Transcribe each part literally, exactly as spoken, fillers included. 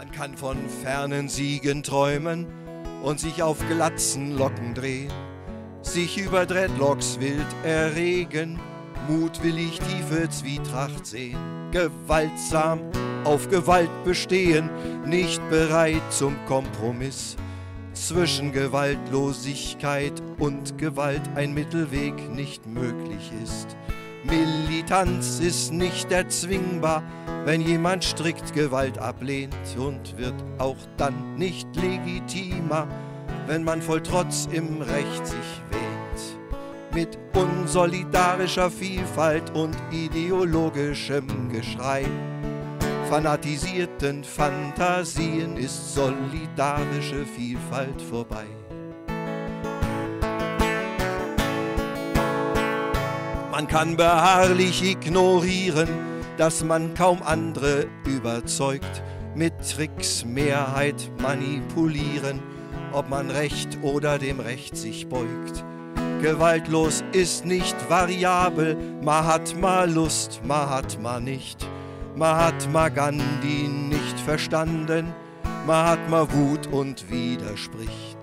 Man kann von fernen Siegen träumen und sich auf glatzen Locken drehen, sich über Dreadlocks wild erregen, mutwillig tiefe Zwietracht sehen, gewaltsam auf Gewalt bestehen, nicht bereit zum Kompromiss. Zwischen Gewaltlosigkeit und Gewalt ein Mittelweg nicht möglich ist. Militanz ist nicht erzwingbar, wenn jemand strikt Gewalt ablehnt, und wird auch dann nicht legitimer, wenn man voll Trotz im Recht sich wähnt. Mit unsolidarischer Vielfalt und ideologischem Geschrei, fanatisierten Fantasien ist solidarische Vielfalt vorbei. Man kann beharrlich ignorieren, dass man kaum andere überzeugt, mit Tricks Mehrheit manipulieren, ob man Recht oder dem Recht sich beugt. Gewaltlos ist nicht variabel, Mahatma Lust, Mahatma nicht. Mahatma Gandhi nicht verstanden, Mahatma Wut und widerspricht.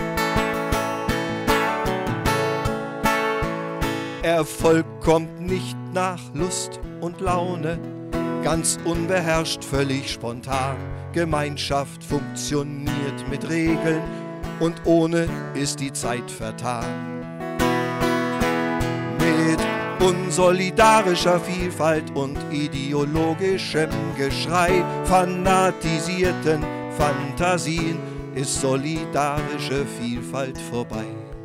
Erfolg kommt nicht nach Lust und Laune, ganz unbeherrscht, völlig spontan. Gemeinschaft funktioniert mit Regeln und ohne ist die Zeit vertan. Mit unsolidarischer Vielfalt und ideologischem Geschrei, fanatisierten Fantasien ist solidarische Vielfalt vorbei.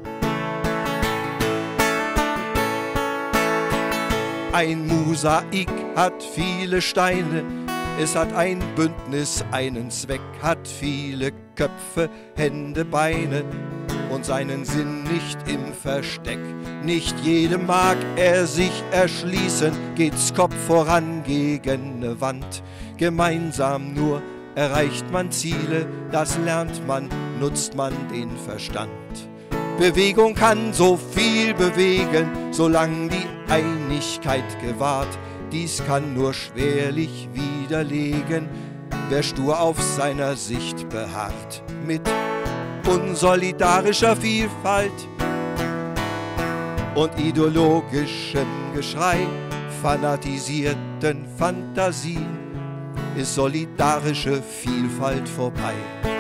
Ein Mosaik hat viele Steine, es hat ein Bündnis, einen Zweck, hat viele Köpfe, Hände, Beine und seinen Sinn nicht im Versteck. Nicht jedem mag er sich erschließen, geht's Kopf voran gegen ne Wand. Gemeinsam nur erreicht man Ziele, das lernt man, nutzt man den Verstand. Bewegung kann so viel bewegen, solange die Einigkeit gewahrt. Dies kann nur schwerlich widerlegen, wer stur auf seiner Sicht beharrt. Mit unsolidarischer Vielfalt und ideologischem Geschrei, fanatisierten Fantasien ist solidarische Vielfalt vorbei.